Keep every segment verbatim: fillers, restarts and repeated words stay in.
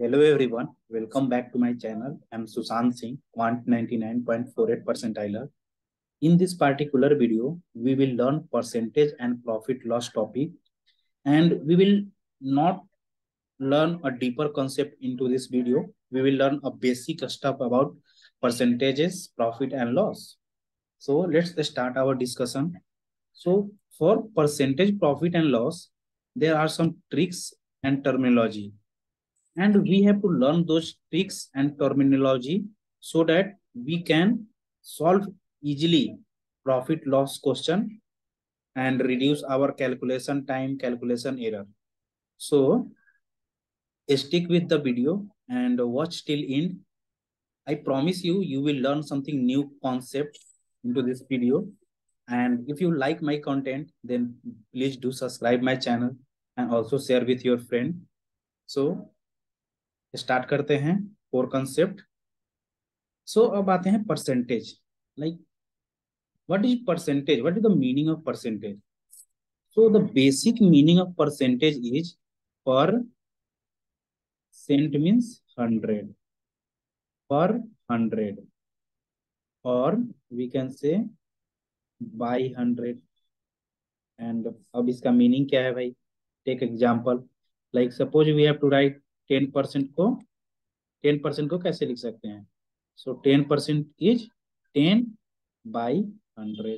Hello everyone, welcome back to my channel. I'm Sushant Singh, Quant ninety-nine point four eight percentiler. In this particular video, we will learn percentage and profit loss topic, and we will not learn a deeper concept into this video. We will learn a basic stuff about percentages, profit and loss. So let's start our discussion. So for percentage profit and loss, there are some tricks and terminology, and we have to learn those tricks and terminology so that we can solve easily profit loss question and reduce our calculation time, calculation error. So stick with the video and watch till end. I promise you, you will learn something new concept into this video. And if you like my content, then please do subscribe my channel and also share with your friend. So start करते हैं core concept. So अब आते हैं percentage. Like what is percentage, what is the meaning of percentage? So the basic meaning of percentage is per cent means hundred, per hundred, और we can say by hundred. And अब इसका meaning क्या है भाई? Take example. Like suppose we have to write ten percent को. Ten percent को कैसे लिख सकते हैं? So ten percent is ten by hundred.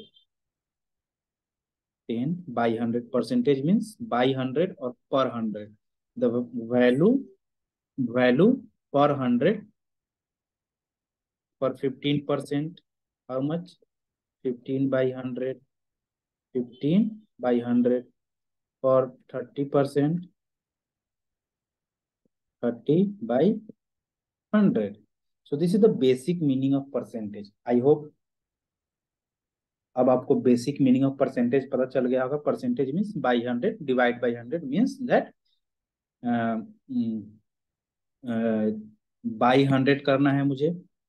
Ten by hundred. Percentage means by hundred और per hundred. The value value per hundred. Per fifteen percent how much? Fifteen by hundred. Fifteen by hundred. for thirty percent, thirty by one hundred. So this is the basic meaning of percentage. I hope अब आपको basic meaning of percentage पता चल गया होगा. Percentage means by hundred, divide by hundred means that by hundred करना है मुझे.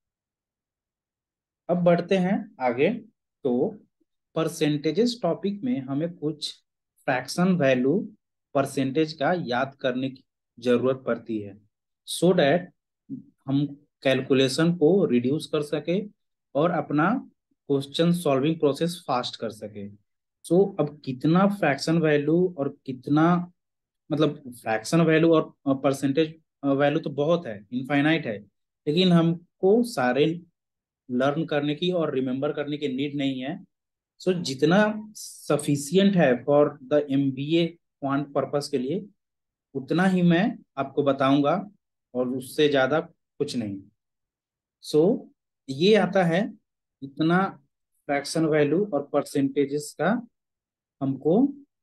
अब बढ़ते हैं आगे. तो परसेंटेजेस टॉपिक में हमें कुछ फ्रैक्शन वैल्यू परसेंटेज का याद करने की जरूरत पड़ती है, सो so डैट हम कैलकुलेशन को रिड्यूस कर सके और अपना क्वेश्चन सॉल्विंग प्रोसेस फास्ट कर सके. सो so, अब कितना फ्रैक्शन वैल्यू और कितना, मतलब फ्रैक्शन वैल्यू और परसेंटेज वैल्यू तो बहुत है, इनफाइनाइट है, लेकिन हमको सारे लर्न करने की और रिमेम्बर करने की नीड नहीं है. सो so, जितना सफिशियंट है for the MBA quant purpose के लिए, उतना ही मैं आपको बताऊंगा और उससे ज्यादा कुछ नहीं. सो so, ये आता है इतना फ्रैक्शन वैल्यू और परसेंटेजेस का हमको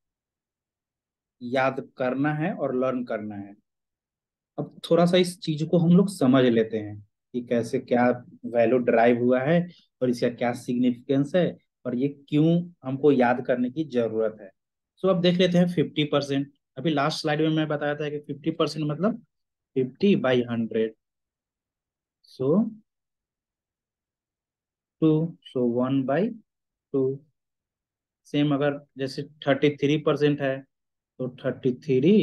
याद करना है और लर्न करना है. अब थोड़ा सा इस चीज को हम लोग समझ लेते हैं कि कैसे क्या वैल्यू ड्राइव हुआ है और इसका क्या सिग्निफिकेंस है और ये क्यों हमको याद करने की जरूरत है. सो अब देख लेते हैं फिफ्टी परसेंट. अभी लास्ट स्लाइड में मैं बताया था कि फिफ्टी परसेंट मतलब fifty by hundred. So two. So one by two. Same अगर जैसे थर्टी थ्री परसेंट है तो thirty three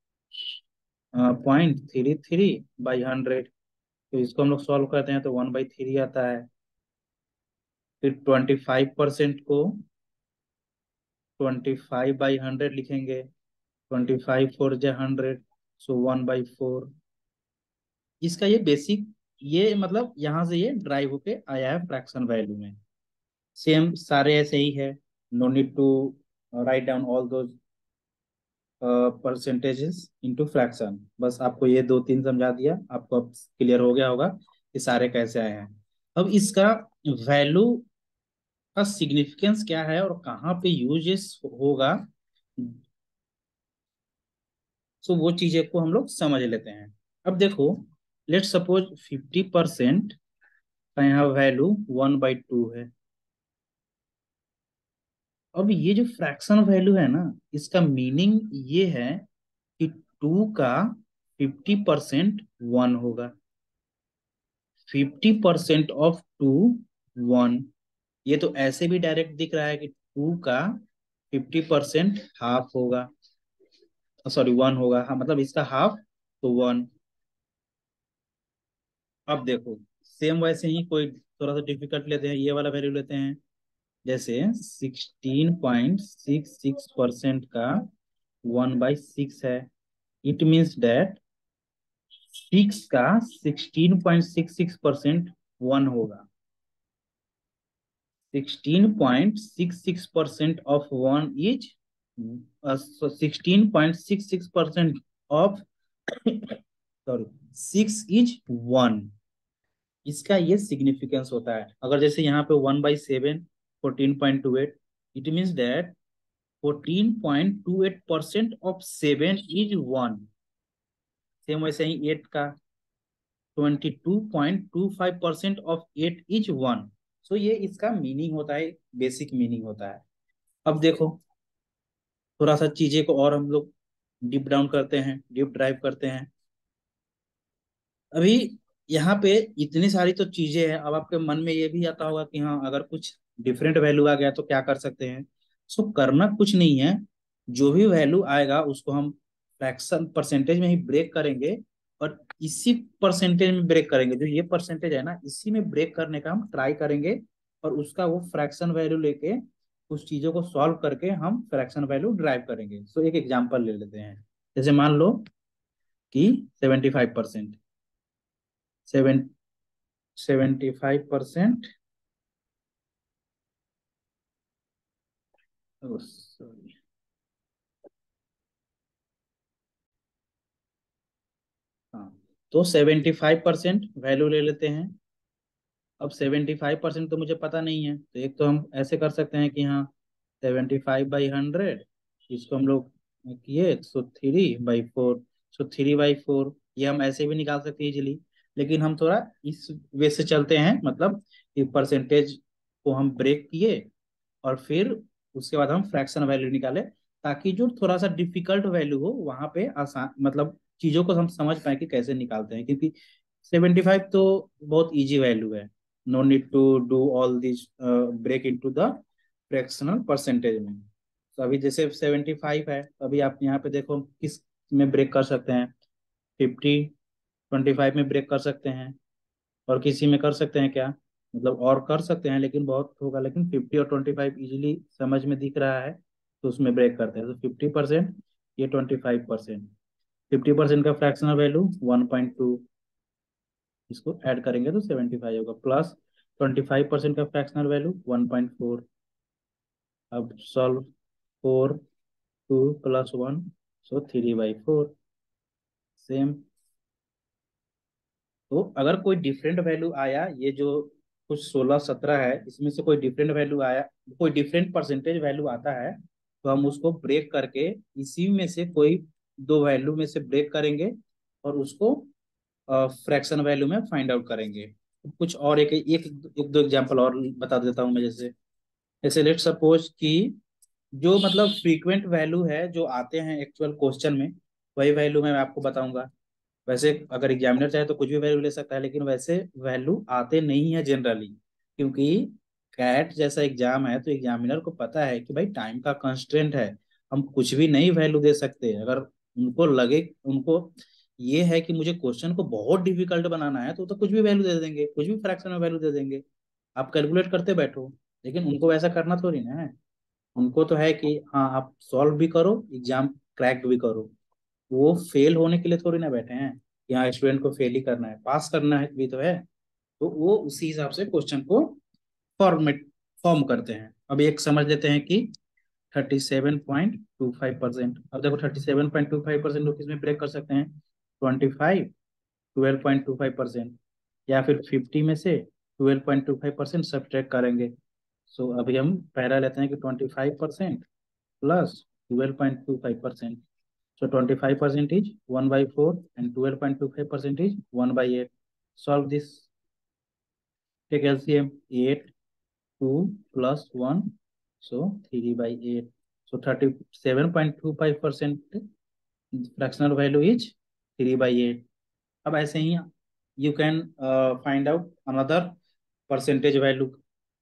point three three by hundred. तो इसको हम लोग सॉल्व करते हैं तो वन बाई थ्री आता है. फिर ट्वेंटी फाइव परसेंट को ट्वेंटी फाइव बाई हंड्रेड लिखेंगे. ट्वेंटी फाइव फोर जो hundred, so one by four. इसका ये बेसिक, ये मतलब यहाँ से ये ड्राइव होके आया है फ्रैक्शन वैल्यू में. सेम सारे ऐसे ही है. No need to write down all those percentages into fraction. बस आपको ये दो तीन समझा दिया, आपको अब क्लियर हो गया होगा कि सारे कैसे आए हैं. अब इसका वैल्यू का सिग्निफिकेंस क्या है और कहाँ पे यूजेस होगा, सो वो चीजें को हम लोग समझ लेते हैं. अब देखो, लेट सपोज फिफ्टी परसेंट का यहाँ वैल्यू वन बाई टू है. अब ये जो फ्रैक्शन वैल्यू है ना, इसका मीनिंग ये है कि टू का फिफ्टी परसेंट वन होगा. Fifty percent of two one. ये तो ऐसे भी डायरेक्ट दिख रहा है कि टू का फिफ्टी परसेंट हाफ होगा, सॉरी वन होगा. हाँ, मतलब इसका हाफ तो वन. अब देखो सेम वैसे ही कोई थोड़ा सा डिफिकल्ट लेते हैं, ये वाला वैल्यू लेते हैं। जैसे sixteen point six six percent का वन बाई सिक्स है। इट मीन्स दैट सिक्स का sixteen point six six percent one होगा। Sixteen point six six percent of one is sixteen point six six percent of sorry six is one. इसका ये significance होता है। अगर जैसे यहाँ पे one by seven fourteen point two eight, it means that fourteen point two eight percent of seven is one. Same वैसे ही एट का twenty two point two five percent of eight is one. So ये इसका meaning होता है, basic meaning होता है। अब देखो थोड़ा सा चीजें को और हम लोग डीप डाउन करते हैं, डीप ड्राइव करते हैं। अभी यहाँ पे इतनी सारी तो चीजें हैं। अब आपके मन में ये भी आता होगा कि हाँ अगर कुछ डिफरेंट वैल्यू आ गया तो क्या कर सकते हैं। सो करना कुछ नहीं है, जो भी वैल्यू आएगा उसको हम फ्रैक्शन परसेंटेज में ही ब्रेक करेंगे, और इसी परसेंटेज में ब्रेक करेंगे। जो ये परसेंटेज है ना, इसी में ब्रेक करने का हम ट्राई करेंगे, और उसका वो फ्रैक्शन वैल्यू लेके उस चीजों को सॉल्व करके हम फ्रैक्शन वैल्यू ड्राइव करेंगे। सो एक एग्जांपल ले लेते हैं। जैसे मान लो कि seventy five percent, seven seventy five percent, sorry, हाँ, तो सेवेंटी फाइव परसेंट वैल्यू ले लेते हैं। अब सेवेंटी फाइव परसेंट तो मुझे पता नहीं है, तो एक तो हम ऐसे कर सकते हैं कि हाँ सेवेंटी फाइव बाई हंड्रेड, इसको हम लोग किए so three by four. So three by four, ये हम ऐसे भी निकाल सकते हैं इजीली। लेकिन हम थोड़ा इस वे से चलते हैं, मतलब कि परसेंटेज को हम ब्रेक किए और फिर उसके बाद हम फ्रैक्शन वैल्यू निकाले, ताकि जो थोड़ा सा डिफिकल्ट वैल्यू हो वहां पे आसान, मतलब चीजों को हम समझ पाए कि कैसे निकालते हैं। क्योंकि सेवेंटी फाइव तो बहुत इजी वैल्यू है, no need to do all this break into the fractional percentage में। तो अभी जैसे सेवेंटी फाइव है, अभी आप यहाँ पे देखो किस में ब्रेक कर सकते हैं। फिफ्टी ट्वेंटी फाइव में ब्रेक कर सकते हैं, और किसी में कर सकते हैं क्या, मतलब और कर सकते हैं लेकिन बहुत होगा। लेकिन फिफ्टी और ट्वेंटी फाइव इजिली समझ में दिख रहा है, तो उसमें ब्रेक करते हैं। तो फिफ्टी परसेंट, ये twenty five percent. Fifty percent का fractional value one point two, इसको ऐड करेंगे तो सेवेंटी फाइव होगा, प्लस ट्वेंटी फाइव परसेंट का fractional value one point four. अब solve, four, two plus one, so three by four. Same. तो अगर कोई डिफरेंट वैल्यू आया, ये जो कुछ सोलह सत्रह है इसमें से कोई डिफरेंट वैल्यू आया, कोई डिफरेंट परसेंटेज वैल्यू आता है, तो हम उसको ब्रेक करके इसी में से कोई दो वैल्यू में से ब्रेक करेंगे, और उसको फ्रैक्शन वैल्यू में फाइंड आउट करेंगे। कुछ और एक एक, एक दो एग्जांपल और बता देता हूँ मैं। जैसे जैसे लेट सपोज कि जो मतलब फ्रीक्वेंट वैल्यू है जो आते हैं एक्चुअल क्वेश्चन में, वही वैल्यू मैं आपको बताऊंगा। वैसे अगर एग्जामिनर चाहे तो कुछ भी वैल्यू ले सकता है, लेकिन वैसे वैल्यू आते नहीं है जनरली। क्योंकि कैट जैसा एग्जाम है, तो एग्जामिनर को पता है कि भाई टाइम का कंस्ट्रेंट है, हम कुछ भी नहीं वैल्यू दे सकते। अगर उनको लगे, उनको ये है कि मुझे क्वेश्चन को बहुत डिफिकल्ट बनाना है, तो तो कुछ भी वैल्यू दे देंगे, कुछ भी फ्रैक्शन में वैल्यू दे देंगे, आप कैलकुलेट करते बैठो। लेकिन उनको वैसा करना थोड़ी ना है। उनको तो है कि हाँ आप सॉल्व भी करो, एग्जाम क्रैक भी करो। वो फेल होने के लिए थोड़ी ना बैठे हैं, यहाँ स्टूडेंट को फेल ही करना है, पास करना है भी तो है। तो वो उसी हिसाब से क्वेश्चन को फॉर्मेट फॉर्म करते हैं। अब एक समझ लेते हैं कि thirty seven point two five percent. अब देखो thirty seven point two five percent लोग किसमें ब्रेक कर सकते हैं, twenty five, twelve point two five percent, या फिर फिफ्टी में से twelve point two five percent subtract करेंगे। सो so, अभी हम पहला लेते हैं कि twenty five percent plus twelve point two five percent. So twenty-five percent is one by four and twelve point two five percent is one by eight. Solve this. Take L C M. eight, two plus one. So three by eight. So thirty-seven point two five percent fractional value is three by eight. अब ऐसे ही you can uh, find out another percentage value.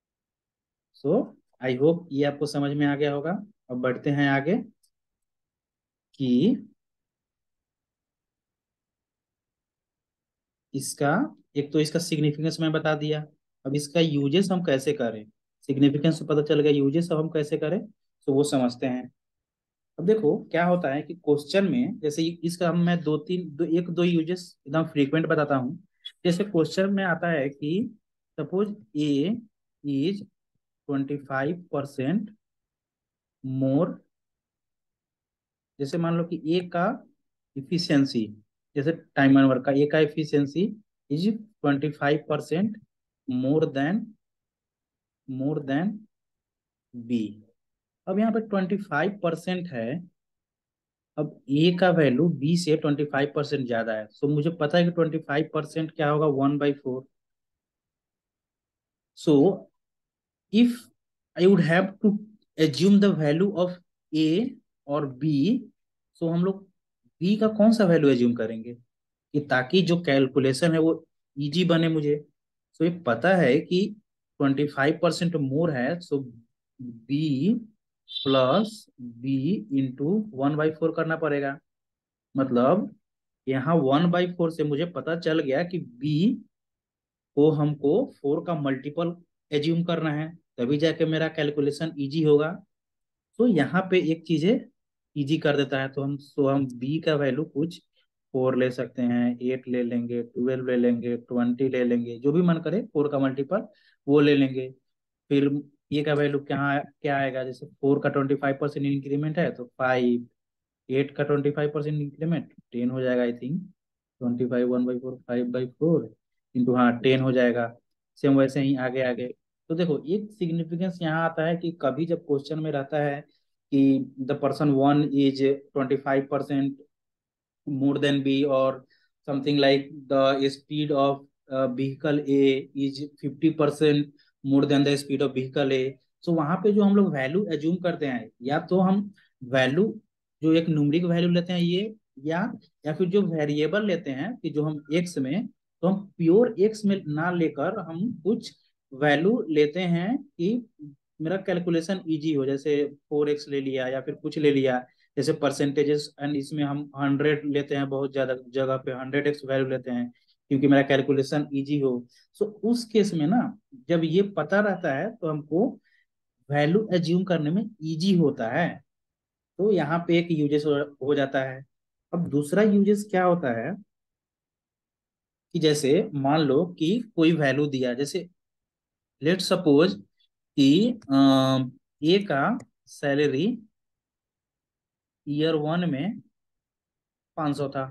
So I hope ये आपको समझ में आ गया होगा। अब बढ़ते हैं आगे कि इसका, एक तो इसका सिग्निफिकेंस मैं बता दिया। अब इसका यूजेस हम कैसे करें, सिग्निफिकेंस तो पता चल गया, यूजेस अब हम कैसे करें तो वो समझते हैं। अब देखो क्या होता है कि क्वेश्चन में जैसे इसका हम मैं दो तीन दो, एक दो यूजेस एकदम फ्रीक्वेंट बताता हूँ। जैसे क्वेश्चन में आता है कि suppose A is twenty five percent more, जैसे मान लो कि ए का इफिशियंसी, जैसे टाइमर वर्क का ए का efficiency is twenty five percent more than more than B. अब यहाँ पे ट्वेंटी फाइव परसेंट है। अब ए का वैल्यू बी से ट्वेंटी फाइव परसेंट ज्यादा है, सो मुझे पता है कि ट्वेंटी फाइव परसेंट क्या होगा, one by four. So if I would have to assume the value of A और बी, सो हम लोग बी का कौन सा वैल्यू एज्यूम करेंगे कि ताकि जो कैलकुलेशन है वो इजी बने मुझे। सो ये पता है कि ट्वेंटी फाइव परसेंट मोर है, so B plus B into one by four करना पड़ेगा। मतलब यहाँ वन बाई फोर से मुझे पता चल गया कि बी को हमको फोर का मल्टीपल एज्यूम करना है, तभी जाके मेरा कैलकुलेशन इजी होगा। तो यहाँ पे एक चीजें इजी कर देता है, तो हम तो हम बी का वैल्यू कुछ फोर ले सकते हैं, एट ले लेंगे, ट्वेल्व ले लेंगे, ट्वेंटी ले लेंगे, जो भी मन करे फोर का मल्टीपल वो ले लेंगे। फिर ए का वैल्यू क्या क्या आएगा, जैसे फोर का ट्वेंटी फाइव परसेंट इंक्रीमेंट है तो फाइव, एट का twenty five percent increment ten हो जाएगा I think, twenty five one by four five by four into, हाँ टेन हो जाएगा। सेम वैसे ही आगे आगे। तो देखो एक सिग्निफिकेंस यहाँ आता है कि कभी जब क्वेश्चन में रहता है कि the person one is twenty five percent more than B, or something like the speed of uh, vehicle A is fifty percent more than the speed of vehicle A। so वहां पे जो हम लोग value assume करते हैं, या तो हम वैल्यू जो एक न्यूमेरिक वैल्यू लेते हैं ये, या या फिर जो वेरिएबल लेते हैं कि जो हम एक्स में, तो हम प्योर एक्स में ना लेकर हम कुछ वैल्यू लेते हैं कि मेरा कैलकुलेशन इजी हो, जैसे फोर एक्स ले लिया या फिर कुछ ले लिया, जैसे परसेंटेजेस, एंड इसमें हम हंड्रेड लेते हैं, बहुत ज्यादा जगह पे हंड्रेड एक्स वैल्यू लेते हैं क्योंकि मेरा कैलकुलेशन इजी हो। सो उस केस में ना, जब ये पता रहता है तो हमको वैल्यू एज्यूम करने में इजी होता है। तो यहाँ पे एक यूजेस हो, हो जाता है। अब दूसरा यूजेस क्या होता है कि जैसे मान लो कि कोई वैल्यू दिया, जैसे लेट सपोज कि ए का सैलरी ईयर वन में पाँच सौ था।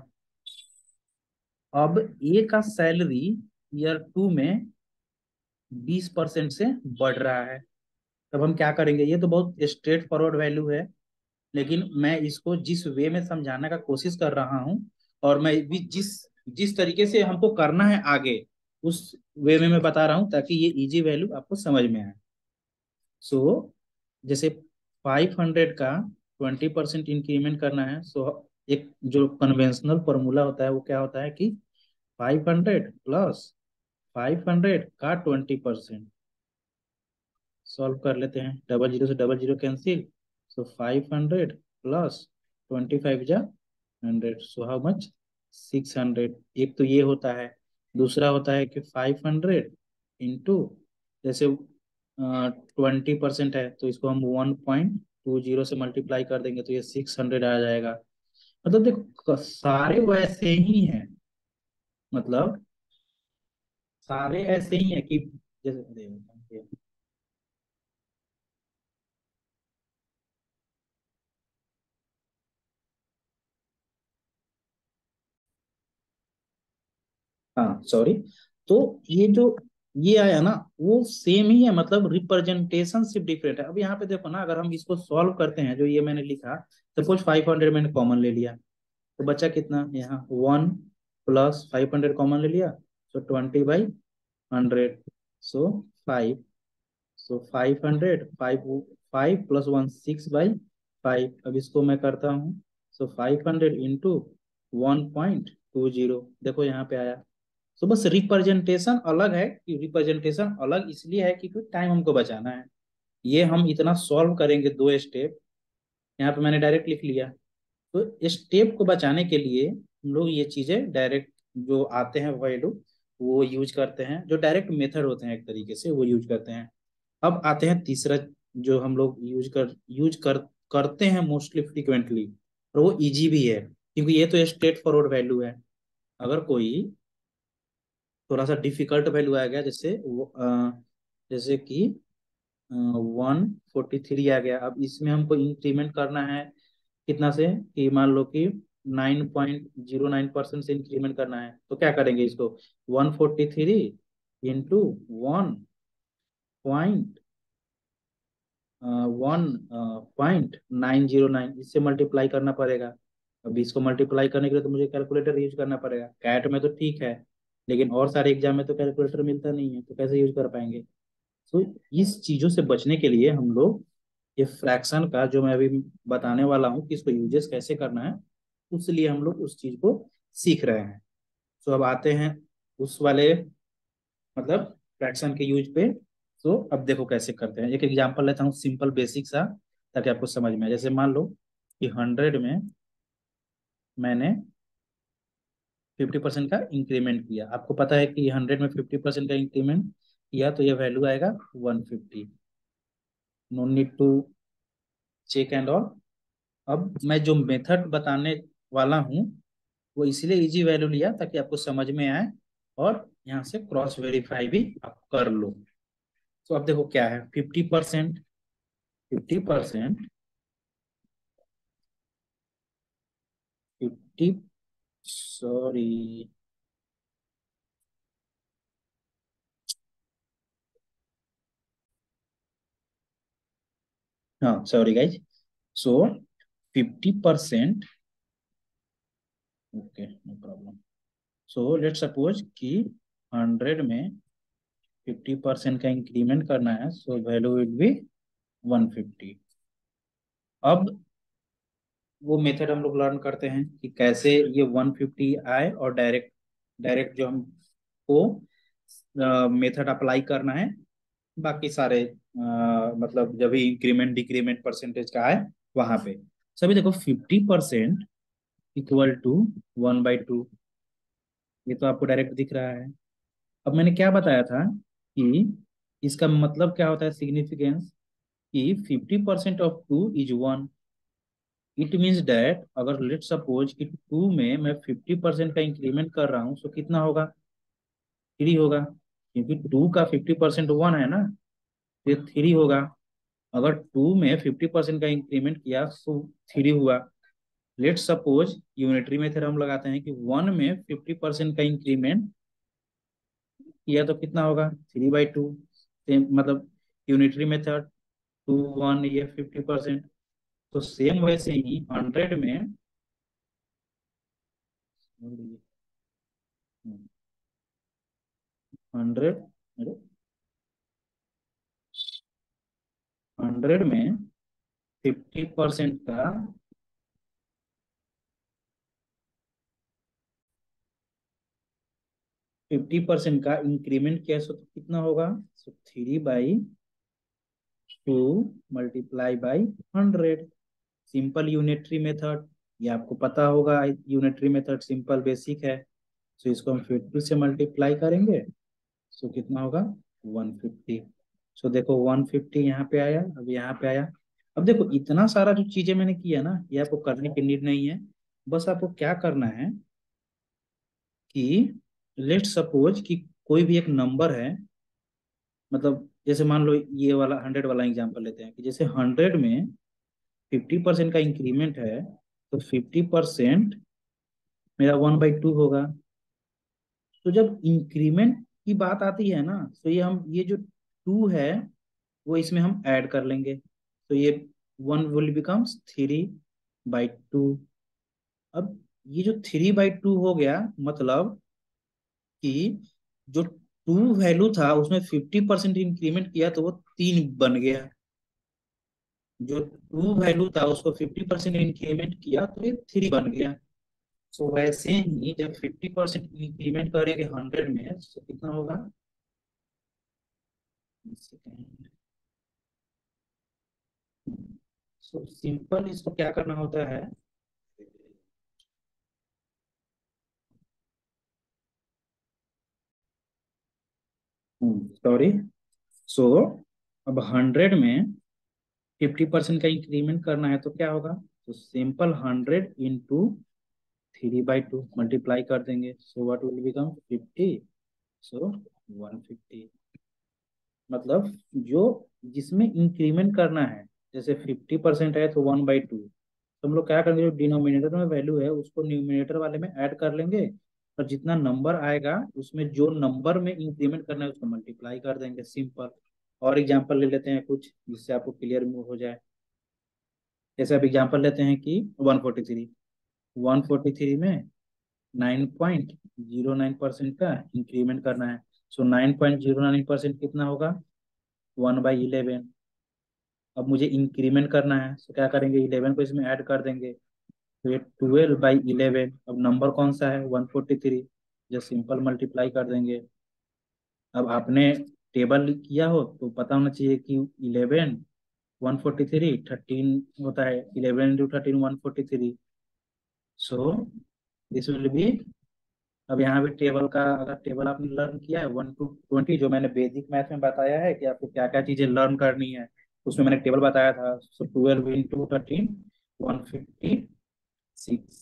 अब ए का सैलरी ईयर टू में बीस परसेंट से बढ़ रहा है। तब हम क्या करेंगे, ये तो बहुत स्ट्रेट फॉरवर्ड वैल्यू है, लेकिन मैं इसको जिस वे में समझाने का कोशिश कर रहा हूँ, और मैं भी जिस जिस तरीके से हमको करना है आगे, उस वे में मैं बता रहा हूँ ताकि ये इजी वैल्यू आपको समझ में आए। सो जैसे फाइव हंड्रेड का ट्वेंटी परसेंट इंक्रीमेंट करना है, सो एक जो कन्वेंशनल फॉर्मूला होता है वो क्या होता है कि five hundred plus five hundred का ट्वेंटी परसेंट। सॉल्व कर लेते हैं, डबल जीरो से double zero cancel, so five hundred plus twenty five जा hundred, so how much, six hundred. एक तो ये होता है। दूसरा होता है कि फाइव हंड्रेड इंटू, जैसे ट्वेंटी परसेंट है तो इसको हम वन पॉइंट टू जीरो से मल्टीप्लाई कर देंगे तो ये सिक्स हंड्रेड आ जाएगा। मतलब देखो सारे वैसे ही हैं, मतलब सारे ऐसे ही हैं कि जैसे, हाँ सॉरी। तो ये जो ये आया ना वो सेम ही है, मतलब रिप्रेजेंटेशन सिर्फ डिफरेंट है। अब यहाँ पे देखो ना, अगर हम इसको सॉल्व करते हैं, जो ये मैंने लिखा, सपोज फाइव हंड्रेड मैंने कॉमन ले लिया, तो बचा कितना यहाँ, one plus five hundred common ले लिया, so twenty by hundred, so five, so five hundred, five five plus one six by five. अब इसको मैं करता हूँ, so five hundred into one point two zero, देखो यहाँ पे आया। तो बस रिप्रेजेंटेशन अलग है, कि रिप्रेजेंटेशन अलग इसलिए है क्योंकि टाइम हमको बचाना है। ये हम इतना सॉल्व करेंगे दो स्टेप, यहाँ पे मैंने डायरेक्ट लिख लिया। तो स्टेप को बचाने के लिए हम लोग ये चीजें डायरेक्ट जो आते हैं वैल्यू वो यूज करते हैं, जो डायरेक्ट मेथड होते हैं एक तरीके से वो यूज करते हैं। अब आते हैं तीसरा जो हम लोग यूज कर यूज कर करते हैं मोस्टली फ्रिक्वेंटली, और वो इजी भी है क्योंकि ये तो स्ट्रेट फॉरवर्ड वैल्यू है। अगर कोई थोड़ा सा डिफिकल्ट वैल्यू आ गया, जैसे वो, अ, जैसे कि वन फोर्टी थ्री आ गया, अब इसमें हमको इंक्रीमेंट करना है कितना से, कि मान लो कि nine point zero nine percent से इंक्रीमेंट करना है, तो क्या करेंगे इसको, one forty three into one point one point nine zero nine, इससे मल्टीप्लाई करना पड़ेगा। अब इसको मल्टीप्लाई करने के लिए तो मुझे कैलकुलेटर यूज करना पड़ेगा। कैट में तो ठीक है, लेकिन और सारे एग्जाम में तो कैलकुलेटर मिलता नहीं है, तो कैसे यूज कर पाएंगे। तो इस चीजों से बचने के लिए हम लोग ये फ्रैक्शन का जो मैं अभी बताने वाला हूँ कि इसको यूजेस कैसे करना है, उसलिए हम लोग उस चीज को सीख रहे हैं। तो अब आते हैं उस वाले, मतलब फ्रैक्शन के यूज पे। तो अब देखो कैसे करते हैं, एक एग्जांपल लेता हूँ सिंपल बेसिक सा, ताकि आपको समझ में आए। जैसे मान लो कि हंड्रेड में मैंने फिफ्टी परसेंट का इंक्रीमेंट किया, आपको पता है कि हंड्रेड में फिफ्टी परसेंट का इंक्रीमेंट किया तो ये वैल्यू आएगा one fifty. No need to check and all. अब मैं जो मेथड बताने वाला हूँ वो इसलिए इजी वैल्यू लिया ताकि आपको समझ में आए, और यहाँ से क्रॉस वेरीफाई भी आप कर लो। तो अब देखो क्या है, fifty percent, fifty percent, fifty, sorry, हाँ sorry guys. So fifty percent, okay no problem. So let suppose कि हंड्रेड में फिफ्टी परसेंट का इंक्रीमेंट करना है, so value will be one fifty. अब वो मेथड हम लोग लर्न करते हैं कि कैसे ये वन फिफ्टी आए, और डायरेक्ट डायरेक्ट जो हमको मेथड अप्लाई करना है बाकी सारे, अ, मतलब जब भी इंक्रीमेंट डिक्रीमेंट परसेंटेज का आए वहां पे। सभी देखो fifty percent equal to one by two, ये तो आपको डायरेक्ट दिख रहा है। अब मैंने क्या बताया था कि इसका मतलब क्या होता है, सिग्निफिकेंस, कि fifty percent of two is one. It means that अगर लेट सपोज कि टू में मैं फिफ्टी परसेंट का इंक्रीमेंट कर रहा हूँ, तो कितना होगा, थ्री होगा, क्योंकि टू का फिफ्टी परसेंट वन है ना, तो ये थ्री होगा। अगर टू में फिफ्टी परसेंट का इंक्रीमेंट किया तो थ्री हुआ। लेट सपोज यूनिटरी मेथड हम लगाते हैं कि वन में फिफ्टी परसेंट का इंक्रीमेंट किया तो कितना होगा, थ्री बाई टू। सेम मतलब यूनिटरी मेथड, टू वन ये फिफ्टी परसेंट, तो सेम वैसे ही हंड्रेड में, हंड्रेड, हंड्रेड में फिफ्टी परसेंट का, फिफ्टी परसेंट का इंक्रीमेंट किया सो तो कितना होगा, so three by two multiply by hundred. Simple unitary method, ये आपको पता होगा, यूनिटरी मेथड सिंपल बेसिक है। तो इसको हम फिफ्टी से मल्टीप्लाई करेंगे, सो कितना होगा, वन फिफ्टी। सो देखो वन फिफ्टी यहाँ पे आया, अब यहाँ पे आया। अब देखो इतना सारा जो चीजें मैंने किया ना, ये आपको करने की नीड नहीं है। बस आपको क्या करना है कि लेट सपोज कि कोई भी एक नंबर है, मतलब जैसे मान लो ये वाला हंड्रेड वाला एग्जांपल लेते हैं, कि जैसे हंड्रेड में फिफ्टी परसेंट का इंक्रीमेंट है, तो फिफ्टी परसेंट मेरा वन बाई टू होगा। तो जब इंक्रीमेंट की बात आती है ना, तो ये हम ये जो टू है वो इसमें हम ऐड कर लेंगे, तो ये one will becomes three by two. अब ये जो थ्री बाई टू हो गया, मतलब कि जो टू वैल्यू था उसमें फिफ्टी परसेंट इंक्रीमेंट किया तो वो तीन बन गया, जो टू वैल्यू था उसको फिफ्टी परसेंट इंक्रीमेंट किया तो ये थ्री बन गया। सो वैसे ही जब फिफ्टी परसेंट इंक्रीमेंट करेंगे हंड्रेड में, तो कितना होगा, सो सिंपल इसको क्या करना होता है, सॉरी। सो अब हंड्रेड में फिफ्टी परसेंट का इंक्रीमेंट करना है तो क्या होगा, तो simple hundred into three by two multiply कर देंगे, so what will become fifty, so one fifty. मतलब जो जिसमें इंक्रीमेंट करना है, जैसे फिफ्टी परसेंट है तो वन बाई टू, तो हम लोग क्या करेंगे, जो डिनोमिनेटर में वैल्यू है उसको न्यूमिनेटर वाले में ऐड कर लेंगे, और जितना नंबर आएगा उसमें जो नंबर में इंक्रीमेंट करना है उसको मल्टीप्लाई कर देंगे, सिंपल। और एग्जांपल ले लेते हैं कुछ जिससे आपको क्लियर हो जाए। जैसे अब एग्जांपल लेते हैं कि one forty three, one forty three में nine point zero nine percent का इंक्रीमेंट करना है। So nine point zero nine percent कितना होगा, वन बाई इलेवन। अब मुझे इंक्रीमेंट करना है तो क्या करेंगे, इलेवन को इसमें ऐड कर देंगे, तो ये ट्वेल्व बाई इलेवन। अब नंबर कौन सा है, वन फोर्टी थ्री, जो सिंपल मल्टीप्लाई कर देंगे। अब आपने टेबल किया हो तो पता होना चाहिए कि eleven one forty three, thirteen होता है, eleven into thirteen one forty three, so this will be. अब यहाँ पे टेबल का, अगर टेबल आपने लर्न किया है वन टू ट्वेंटी, जो मैंने बेसिक मैथ में बताया है कि आपको क्या क्या चीजें लर्न करनी है, उसमें मैंने टेबल बताया था। So twelve into thirteen one fifty six,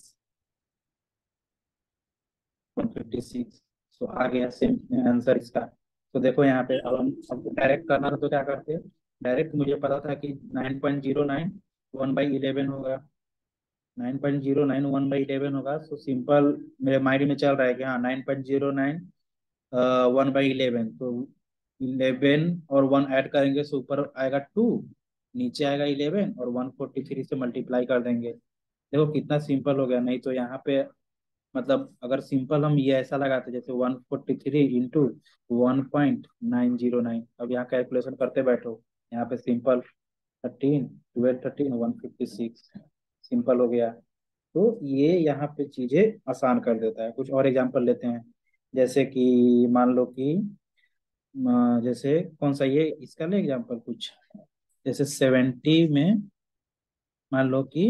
one fifty six. तो आ गया सेम आंसर इसका। तो देखो यहाँ पे, अब हम हमको डायरेक्ट करना था तो क्या करते, डायरेक्ट मुझे पता था कि nine point zero nine one by eleven होगा, nine point zero nine one by eleven होगा। तो सिंपल मेरे माइंड में चल रहा है कि हाँ nine point zero nine, one by eleven, तो इलेवन और वन ऐड करेंगे तो ऊपर आएगा टू, नीचे आएगा इलेवन, और वन फोर्टी थ्री से मल्टीप्लाई कर देंगे। देखो कितना सिंपल हो गया। नहीं तो यहाँ पे, मतलब अगर सिंपल हम ये ऐसा लगाते जैसे one forty three into one point nine zero nine, अब यहाँ कैलकुलेशन करते बैठो, यहाँ पे simple thirteen twelve thirteen one fifty six, simple हो गया। तो ये यहाँ पे चीजें आसान कर देता है। कुछ और एग्जांपल लेते हैं, जैसे कि मान लो कि अ, जैसे कौन सा, ये इसका ले एग्जांपल कुछ, जैसे सेवेंटी में मान लो कि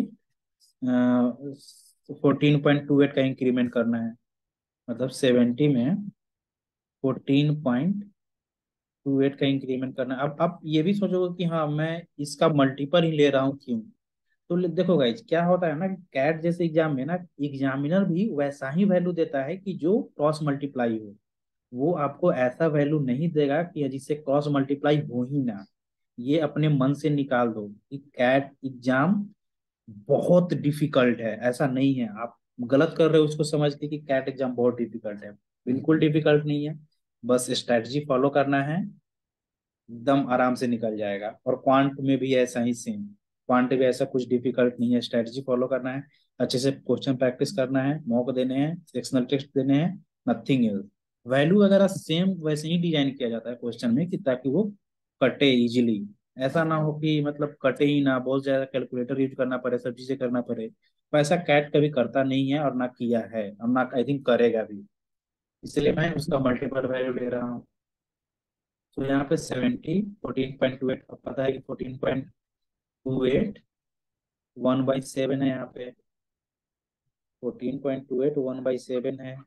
फोर्टीन पॉइंट टू एट का इंक्रीमेंट करना है, मतलब सेवेंटी में फोर्टीन पॉइंट टू एट का इंक्रीमेंट करना है। अब आप ये भी सोचोगे कि हाँ मैं इसका मल्टीपल ही ले रहा हूँ, क्यों। तो ले- देखो गाइज क्या होता है ना, कैट जैसे एग्जाम में ना, एग्जामिनर भी वैसा ही वैल्यू देता है कि जो क्रॉस मल्टीप्लाई हो। वो आपको ऐसा वैल्यू नहीं देगा कि जिससे क्रॉस मल्टीप्लाई हो ही ना। ये अपने मन से निकाल दो कि कैट एग्जाम बहुत डिफिकल्ट है, ऐसा नहीं है। आप गलत कर रहे हो उसको समझ के कि कैट एग्जाम बहुत डिफिकल्ट है। बिल्कुल डिफिकल्ट नहीं है, बस स्ट्रेटजी फॉलो करना है, एकदम आराम से निकल जाएगा। और क्वांट में भी ऐसा ही सेम, क्वांट भी ऐसा कुछ डिफिकल्ट नहीं है, स्ट्रेटजी फॉलो करना है, अच्छे से क्वेश्चन प्रैक्टिस करना है, मॉक देने हैं, सेक्शनल टेस्ट देने हैं, नथिंग एल्स। वैल्यू वगैरह सेम वैसे ही डिजाइन किया जाता है क्वेश्चन में कि ताकि वो कटे इजीली। ऐसा ना हो कि मतलब कटे ही ना, बहुत ज्यादा कैलकुलेटर यूज करना पड़े, सब चीजें करना पड़े। वैसा कैट कभी करता नहीं है और ना किया है और ना आई थिंक करेगा भी, इसलिए मैं उसका मल्टीपल वैल्यू ले रहा हूँ। तो यहाँ पे seventy fourteen point two eight, पता है कि fourteen point two eight, one by seven है यहाँ पे, fourteen point two eight one by seven है।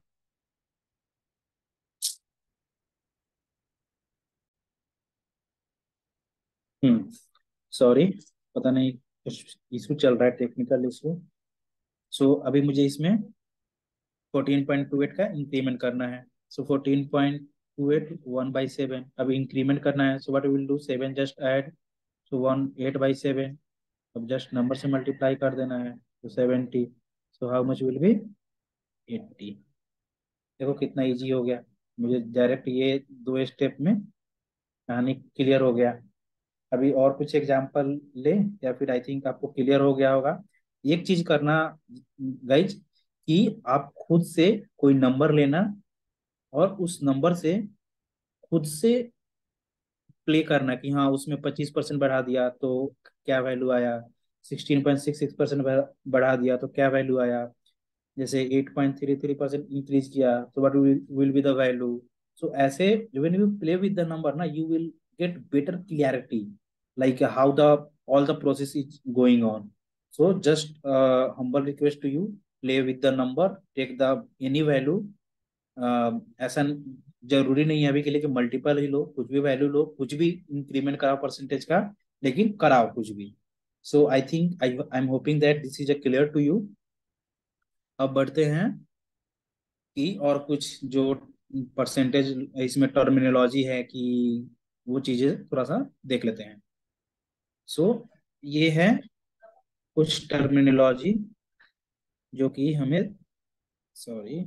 हम्म सॉरी, पता नहीं कुछ इशू चल रहा है, टेक्निकल इशू। सो अभी मुझे इसमें फोर्टीन पॉइंट टू एट का इंक्रीमेंट करना है। So fourteen point two eight one by seven, अभी इंक्रीमेंट करना है। So what will do, seven just add, so one eight by seven. अब जस्ट नंबर से मल्टीप्लाई कर देना है, तो seventy, so how much will be eighty. देखो कितना इजी हो गया, मुझे डायरेक्ट ये दो स्टेप में कहानी क्लियर हो गया। अभी और कुछ एग्जांपल ले, या फिर आई थिंक आपको क्लियर हो गया होगा। एक चीज करना गाइज, कि आप खुद से कोई नंबर लेना और उस नंबर से खुद से प्ले करना कि हाँ उसमें पच्चीस परसेंट बढ़ा दिया तो क्या वैल्यू आया, sixteen point six six percent बढ़ा दिया तो क्या वैल्यू आया, जैसे eight point three three percent increase किया तो what will be the value. So ऐसे when you play with the number ना, you will get better clarity, like how the all the process is going on. So just humble request to you, play with the number, take the any value, uh, ऐसा जरूरी नहीं है अभी के लिए कि multiple ही लो, कुछ भी वैल्यू लो, कुछ भी इंक्रीमेंट कराओ परसेंटेज का, लेकिन कराओ कुछ भी। So I think I I am hoping that this is a clear to you. अब बढ़ते हैं कि और कुछ जो परसेंटेज इसमें टर्मिनोलॉजी है कि वो चीजें थोड़ा सा देख लेते हैं। सो so, ये है कुछ टर्मिनोलॉजी जो कि हमें, sorry,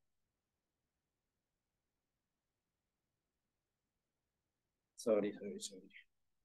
sorry sorry sorry,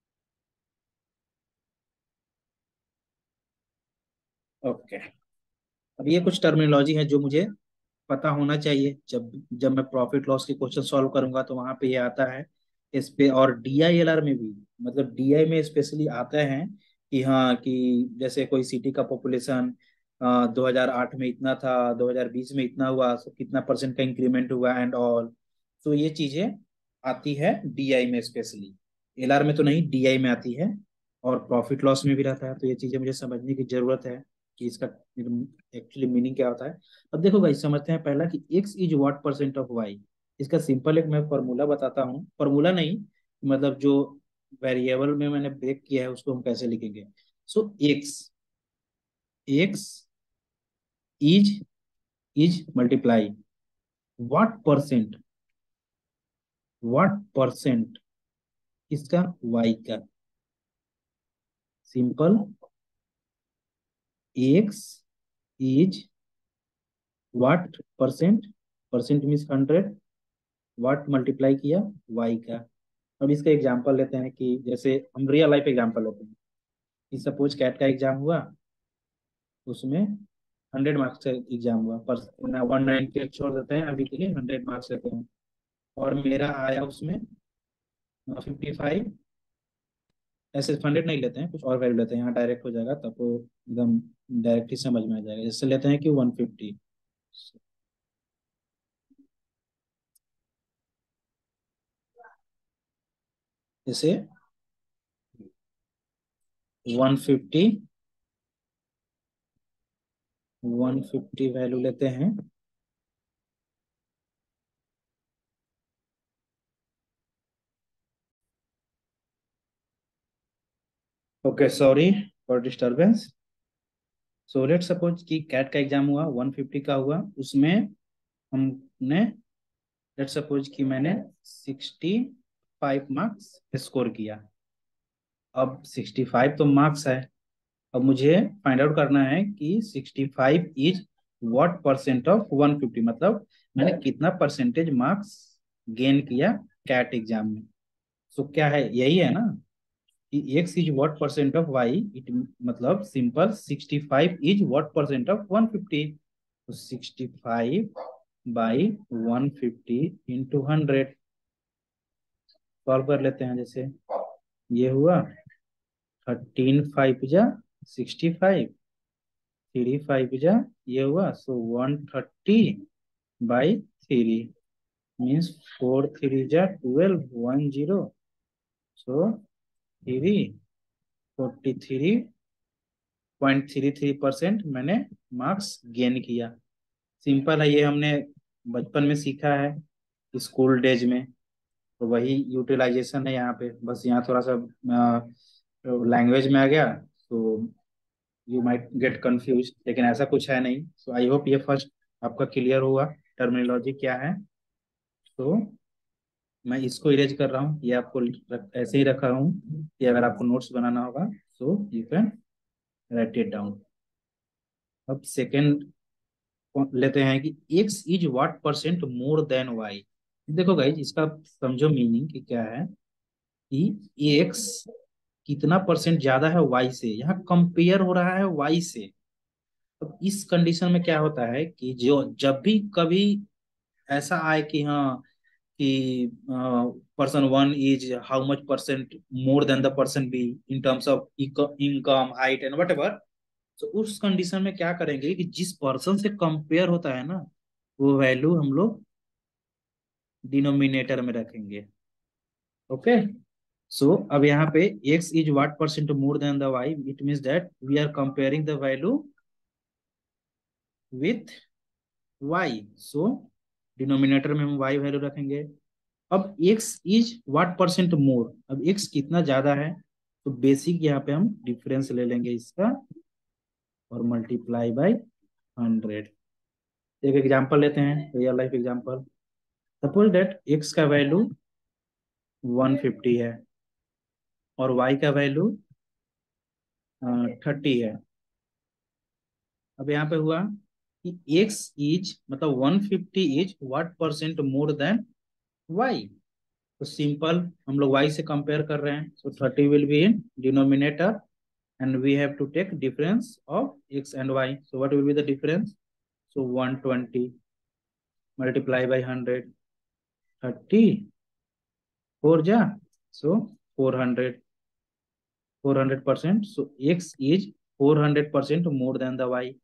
okay. अब ये कुछ टर्मिनोलॉजी है जो मुझे पता होना चाहिए, जब जब मैं प्रॉफिट लॉस के क्वेश्चन सॉल्व करूंगा तो वहां पे ये आता है। इस पे और डीआईएलआर में भी, मतलब डीआई में स्पेशली आता है कि हाँ, कि जैसे कोई सिटी का पॉपुलेशन दो हज़ार आठ में इतना था, दो हज़ार बीस में इतना हुआ, so कितना परसेंट का इंक्रीमेंट हुआ एंड ऑल। तो ये चीजें आती है डीआई में स्पेशली, एलआर में तो नहीं, डीआई में आती है। और प्रॉफिट लॉस में भी रहता है, तो ये चीजें मुझे समझने की जरूरत है कि इसका एक्चुअली मीनिंग क्या होता है। अब देखो भाई, समझते हैं पहला कि x is what percent of y। इसका सिंपल एक मैं फॉर्मूला बताता हूँ, फॉर्मूला नहीं, मतलब जो वेरिएबल में मैंने ब्रेक किया है उसको हम कैसे लिखेंगे। So x, x is is multiply what percent, what percent इसका, y का। Simple, x is what percent, percent means hundred, what multiply किया y का। अब इसका एग्जांपल लेते हैं कि जैसे हम रियल लाइफ एग्जांपल लेते हैं कि सपोज कैट का एग्जाम हुआ, उसमें हंड्रेड मार्क्स का एग्जाम हुआ, पर वन नाइनटी छोड़ देते हैं अभी के लिए, हंड्रेड मार्क्स लेते हैं। और मेरा आया उसमें फिफ्टी फाइव। ऐसे हंड्रेड नहीं लेते हैं, कुछ और वैल्यू लेते हैं, यहाँ डायरेक्ट हो जाएगा तब वो एकदम डायरेक्ट ही समझ में आ जाएगा। जैसे लेते हैं कि वन फिफ्टी, जैसे one fifty, one fifty value लेते हैं। Okay, sorry for disturbance. So let suppose कि कैट का एग्जाम हुआ, वन फिफ्टी का हुआ, उसमें हमने, लेट सपोज कि मैंने सिक्सटी फाइव मार्क्स स्कोर किया। अब सिक्सटी फाइव तो मार्क्स है, अब मुझे फाइंड आउट करना है कि sixty five is what percent of one fifty, मतलब मैंने कितना परसेंटेज मार्क्स गेन किया कैट एग्जाम में। सो क्या है, यही है ना कि x is what percent of y, it मतलब simple sixty five is what percent of one fifty. तो sixty five by one fifty into hundred, solve कर लेते हैं। जैसे ये हुआ थर्टीन फाइव जा सिक्सटी फाइव, थ्री फाइव जा ये हुआ, so one thirty by three means four three जा twelve, one zero, so three forty three point three three percent मैंने मार्क्स गेन किया। सिंपल है, ये हमने बचपन में सीखा है स्कूल डेज में, तो वही यूटिलाइजेशन है यहाँ पे, बस यहाँ थोड़ा सा लैंग्वेज में आ गया, तो यू माइट गेट कंफ्यूज, लेकिन ऐसा कुछ है नहीं। सो आई होप ये फर्स्ट आपका क्लियर हुआ टर्मिनोलॉजी क्या है। तो मैं इसको इरेज कर रहा हूँ, ये आपको रख, ऐसे ही रखा हूँ कि अगर आपको नोट्स बनाना होगा so you can write it down. अब सेकेंड लेते हैं कि x is what percent more than y। देखो गाइज, इसका समझो मीनिंग कि क्या है कि x कितना परसेंट ज्यादा है y से, यहाँ कंपेयर हो रहा है y से। तो इस कंडीशन में क्या होता है कि जो जब भी कभी ऐसा आए कि हाँ, कि person one is how much percent more than the person B in terms of income, height and whatever, तो उस कंडीशन में क्या करेंगे कि जिस पर्सन से कंपेयर होता है ना, वो वैल्यू हम लोग डिनोमिनेटर में रखेंगे। ओके, सो अब यहाँ पे x is what percent more than the y, it means that we are comparing the value with y। So denominator में हम वाई वैल्यू रखेंगे। अब X is what percent more, अब एक्स कितना ज्यादा है, तो बेसिक यहाँ पे हम डिफरेंस ले लेंगे इसका और मल्टीप्लाई बाय हंड्रेड। एक एग्जांपल लेते हैं, real life example. Suppose that X का वैल्यू वन फिफ्टी है और वाई का वैल्यू थर्टी है। अब यहाँ पे हुआ कि एक्स इज मतलब one fifty is what percent more than Y. तो सिंपल हम लोग y से कंपेयर कर रहे हैं, so thirty will be in denominator and we have to take difference of x and y. So what will be the difference? So one twenty multiply by one hundred, thirty, four ja, so four hundred, four hundred percent. So x is four hundred percent more than the y.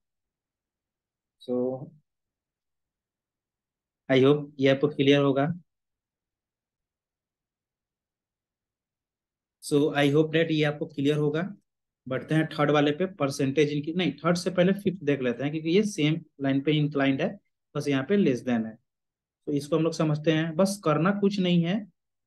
So I hope ये आपको clear होगा। सो I hope date ये आपको clear होगा। बढ़ते हैं third वाले पे, परसेंटेज इनकी, नहीं थर्ड से पहले फिफ्थ देख लेते हैं क्योंकि ये सेम लाइन पे इंक्लाइंड है, बस यहाँ पे लेस देन है। तो इसको हम लोग समझते हैं, बस करना कुछ नहीं है।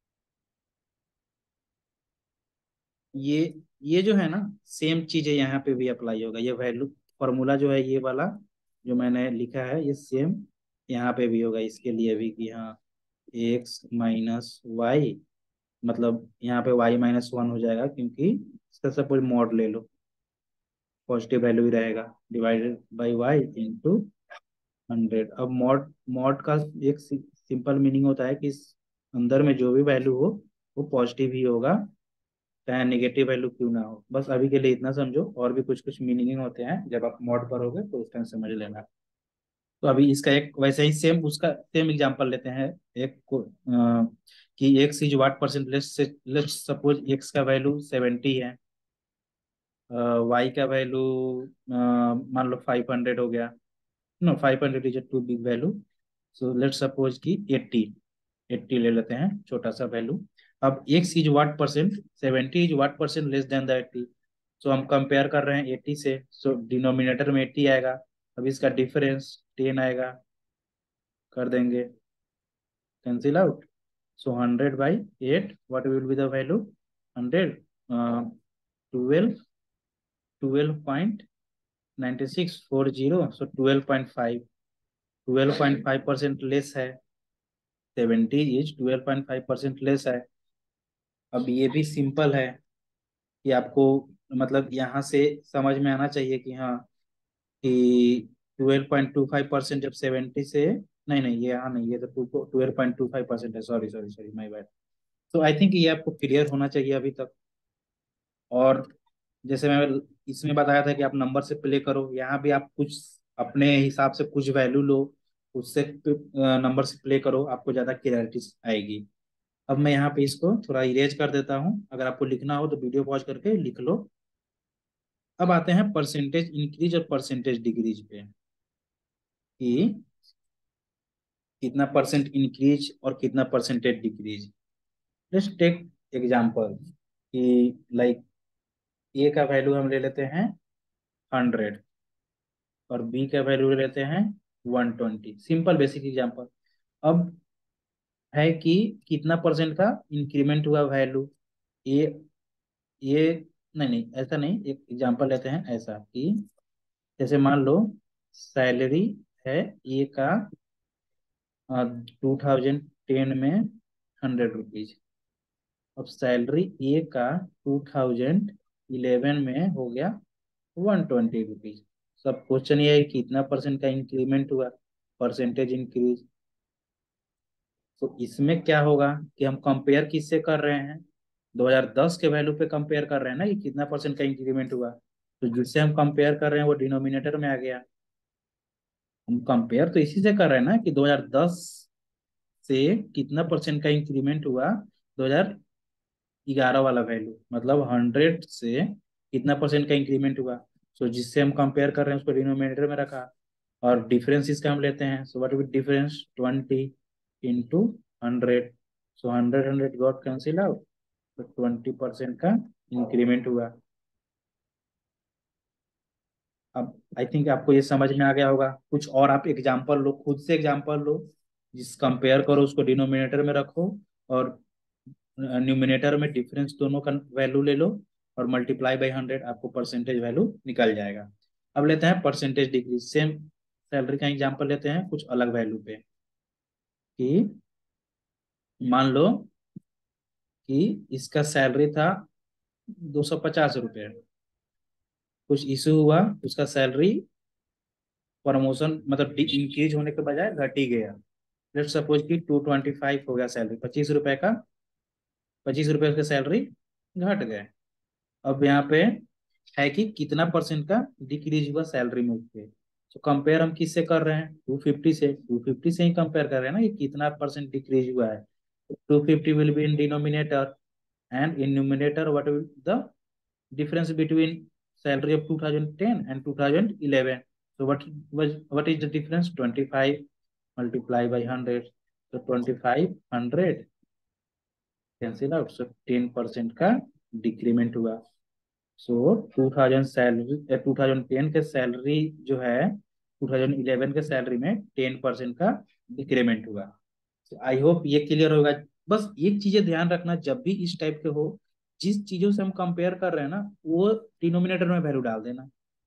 ये ये जो है ना, सेम चीजें यहाँ पे भी अप्लाई होगा। ये वैल्यू फॉर्मूला जो है ये वाला जो मैंने लिखा है, ये सेम यहाँ पे भी होगा इसके लिए भी, कि हाँ एक्स माइनस वाई, मतलब यहाँ पे वाई माइनस वन हो जाएगा क्योंकि इसका सपोज मॉड ले लो, पॉजिटिव वैल्यू ही रहेगा, divided by Y into hundred. अब मॉड मॉड का एक सिंपल मीनिंग होता है कि इस अंदर में जो भी वैल्यू हो वो पॉजिटिव ही होगा, चाहे नेगेटिव वैल्यू क्यों ना हो। बस अभी के लिए इतना समझो, और भी कुछ कुछ मीनिंग होते हैं, जब आप मॉड करोगे तो उस टाइम समझ लेना। तो अभी इसका एक वैसे ही सेम उसका सेम एग्जांपल लेते हैं। एक को अ, कि X is what percent, let's say let's suppose X का वैल्यू सेवेंटी है, वाई का वैल्यू मान लो फाइव हंड्रेड हो गया। No, five hundred is a too big value, so let's suppose कि एट्टी, एट्टी ले लेते हैं छोटा सा वैल्यू। अब X is what percent, seventy is what percent less than the eighty. सो हम कंपेयर कर रहे हैं एट्टी से, सो डिनोमिनेटर में एट्टी आएगा। अब इसका डिफरेंस टेन आएगा, कर देंगे cancel out. So hundred by eight, what will be the value, hundred, twelve, twelve point ninety six four zero, so twelve point five, twelve point five percent less है, seventy is twelve point five percent less है। अब ये भी simple है कि आपको मतलब यहाँ से समझ में आना चाहिए कि हाँ कि twelve point two five percent जब सेवेंटी से, नहीं नहीं ये यहाँ नहीं, ये तो twelve point two five percent है, sorry sorry sorry my bad. तो आई थिंक ये आपको क्लियर होना चाहिए अभी तक। और जैसे मैं इसमें बताया था कि आप नंबर से प्ले करो, यहाँ भी आप कुछ अपने हिसाब से कुछ वैल्यू लो, उससे नंबर से प्ले करो, आपको ज्यादा क्लियरिटी आएगी। अब मैं यहाँ पे इसको थोड़ा इरेज कर देता हूँ, अगर आपको लिखना हो तो वीडियो पॉज करके लिख लो। अब आते हैं परसेंटेज इंक्रीज और परसेंटेज डिक्रीज पे, कि कितना परसेंट इंक्रीज और कितना percentage decrease. Let's take example कि लाइक ए का वैल्यू हम ले लेते हैं हंड्रेड और बी का वैल्यू ले लेते हैं one twenty, simple basic example. अब है कि कितना परसेंट का इंक्रीमेंट हुआ वैल्यू, ए ये, नहीं नहीं ऐसा नहीं, एक एग्जांपल लेते हैं ऐसा कि जैसे मान लो सैलरी है ए का टू थाउजेंड टेन में हंड्रेड रुपीज, अब सैलरी ए का टू थाउजेंड इलेवन में हो गया वन ट्वेंटी रुपीज। सब क्वेश्चन ये है कि कितना परसेंट का इंक्रीमेंट हुआ, परसेंटेज इंक्रीज। तो इसमें क्या होगा कि हम कंपेयर किससे कर रहे हैं, दो हज़ार दस के वैल्यू पे कंपेयर कर रहे हैं ना कि कितना परसेंट का इंक्रीमेंट हुआ, तो जिससे हम कंपेयर कर रहे हैं वो डिनोमिनेटर में आ गया। हम कंपेयर तो इसी से कर रहे हैं ना कि दो हज़ार दस से कितना परसेंट का इंक्रीमेंट हुआ, दो हज़ार ग्यारह वाला वैल्यू, मतलब हंड्रेड से कितना परसेंट का इंक्रीमेंट हुआ। सो जिससे हम कंपेयर कर रहे हैं उसको डिनोमिनेटर में रखा, और डिफरेंस इसका हम लेते हैं, so what will difference, twenty into hundred, so hundred hundred got cancel out, तो ट्वेंटी परसेंट का इंक्रीमेंट हुआ। अब आई थिंक आपको ये समझ में आ गया होगा। कुछ और आप एग्जाम्पल लो, खुद से एग्जाम्पल लो, जिस कंपेयर करो उसको डिनोमिनेटर में रखो और न्यूमिनेटर में डिफरेंस दोनों का वैल्यू ले लो और मल्टीप्लाई बाई हंड्रेड, आपको परसेंटेज वैल्यू निकल जाएगा। अब लेते हैं परसेंटेज डिक्रीज, सेम सैलरी का एग्जांपल लेते हैं कुछ अलग वैल्यू पे, कि मान लो कि इसका सैलरी था दो सौ पचास रुपये, कुछ इशू हुआ, उसका सैलरी प्रमोशन मतलब इंक्रीज होने के बजाय घट ही गया। लेट सपोज कि टू ट्वेंटी फाइव हो गया सैलरी, पच्चीस रुपए का, पच्चीस रुपए उसका सैलरी घट गए। अब यहाँ पे है कि कितना परसेंट का डिक्रीज हुआ सैलरी में उसके, तो कंपेयर हम किससे कर रहे हैं, टू फिफ्टी से, टू फिफ्टी से ही कंपेयर कर रहे हैं ना कि कितना परसेंट डिक्रीज हुआ है। Two fifty will be in denominator and in numerator what will the difference between salary of two thousand ten and two thousand eleven. So what was what is the difference? twenty-five multiplied by one hundred. So twenty-five hundred cancel out. So ten percent का decrement हुआ। So two thousand salary, two thousand ten के salary जो है two thousand eleven के salary में ten percent का decrement हुआ। I hope ये क्लियर होगा। बस एक चीजें ध्यान रखना, जब भी इस टाइप के हो, जिस चीजों से हम कंपेयर कर रहे हैं ना वो डिनोमिनेटर में वैल्यू डाल देना,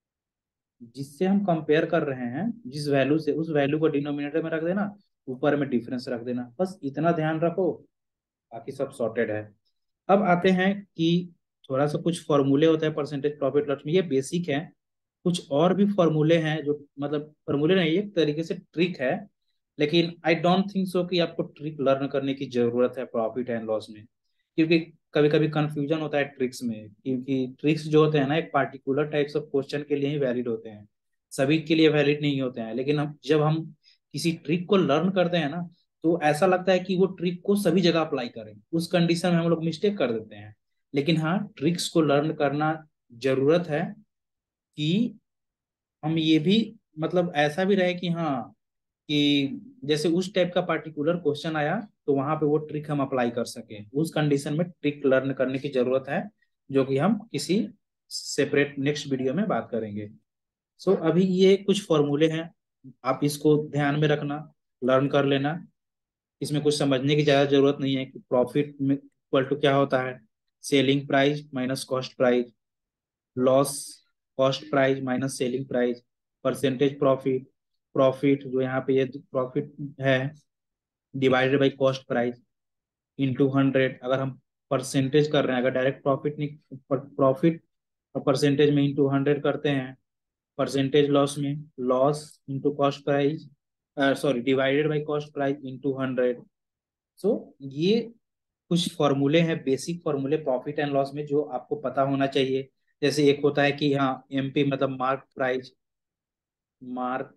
जिससे हम कंपेयर कर रहे हैं जिस वैल्यू से, उस वैल्यू को डिनोमिनेटर में रख देना, ऊपर में डिफरेंस रख देना, बस इतना ध्यान रखो, बाकी सब सॉर्टेड है। अब आते हैं कि थोड़ा सा कुछ फॉर्मूले होते हैं परसेंटेज प्रॉफिट लॉस में, ये बेसिक है। कुछ और भी फॉर्मूले हैं जो मतलब फॉर्मूले नहीं, एक तरीके से ट्रिक है, लेकिन आई डोंट थिंक सो कि आपको ट्रिक लर्न करने की जरूरत है प्रॉफिट एंड लॉस में, क्योंकि कभी कभी कंफ्यूजन होता है ट्रिक्स में, क्योंकि ट्रिक्स जो होते हैं ना एक पार्टिकुलर टाइप्स ऑफ क्वेश्चन के लिए ही वैलिड होते हैं, सभी के लिए वैलिड नहीं होते हैं। लेकिन हम जब हम किसी ट्रिक को लर्न करते हैं ना तो ऐसा लगता है कि वो ट्रिक को सभी जगह अप्लाई करें, उस कंडीशन में हम लोग मिस्टेक कर देते हैं। लेकिन हाँ, ट्रिक्स को लर्न करना जरूरत है कि हम ये भी मतलब ऐसा भी रहे कि हाँ, कि जैसे उस टाइप का पार्टिकुलर क्वेश्चन आया तो वहां पे वो ट्रिक हम अप्लाई कर सके, उस कंडीशन में ट्रिक लर्न करने की जरूरत है, जो कि हम किसी सेपरेट नेक्स्ट वीडियो में बात करेंगे। सो so, अभी ये कुछ फॉर्मूले हैं, आप इसको ध्यान में रखना, लर्न कर लेना। इसमें कुछ समझने की ज्यादा जरूरत नहीं है कि प्रॉफिट में इक्वल टू क्या होता है, selling price minus cost price, loss cost price minus selling price, percentage profit, profit जो यहाँ पे ये प्रॉफिट है divided by cost price into hundred. अगर हम परसेंटेज कर रहे हैं, अगर डायरेक्ट प्रॉफिट नहीं, प्रॉफिट और परसेंटेज में इंटू हंड्रेड करते हैं, परसेंटेज लॉस में loss into cost price, sorry divided by cost price into hundred. So ये कुछ फॉर्मूले हैं, बेसिक फॉर्मूले प्रॉफिट एंड लॉस में जो आपको पता होना चाहिए। जैसे एक होता है कि हाँ एमपी मतलब mark price, mark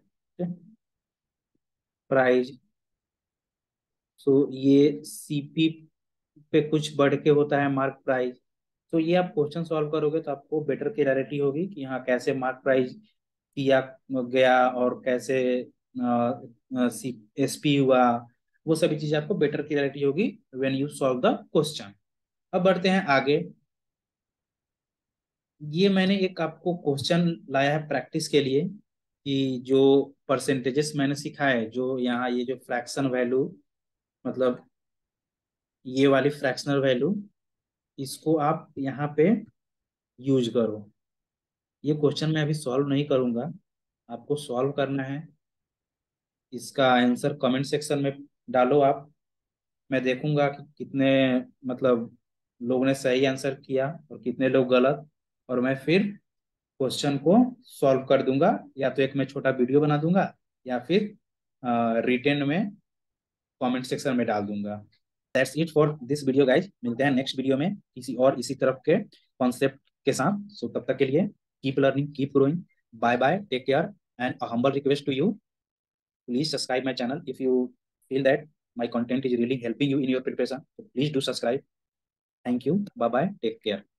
price. So ये सीपी पे कुछ बढ़ के होता है मार्क प्राइस। तो ये आप क्वेश्चन सॉल्व करोगे तो आपको बेटर क्लैरिटी होगी कि हाँ कैसे मार्क प्राइस किया गया और कैसे एसपी हुआ, वो सभी चीजें आपको बेटर क्लैरिटी होगी when you solve the question. अब बढ़ते हैं आगे। ये मैंने एक आपको क्वेश्चन लाया है प्रैक्टिस के लिए, कि जो परसेंटेजेस मैंने सिखाया है, जो यहाँ ये जो फ्रैक्शन वैल्यू मतलब ये वाली फ्रैक्शनल वैल्यू, इसको आप यहाँ पे यूज करो। ये क्वेश्चन मैं अभी सॉल्व नहीं करूंगा, आपको सॉल्व करना है। इसका आंसर कमेंट सेक्शन में डालो आप, मैं देखूंगा कि कितने मतलब लोगों ने सही आंसर किया और कितने लोग गलत, और मैं फिर क्वेश्चन को सॉल्व कर दूंगा, या तो एक मैं छोटा वीडियो बना दूंगा या फिर रिटेन में कमेंट सेक्शन में डाल दूंगा। That's it for this video guys, मिलते हैं नेक्स्ट वीडियो में किसी और इसी तरफ के कॉन्सेप्ट के साथ। सो so, तब तक के लिए keep learning, keep growing, bye bye, take care, and a humble request to you, please subscribe my channel if you feel that my content is really helping you in your preparation. So please do subscribe. Thank you. Bye bye. Take care.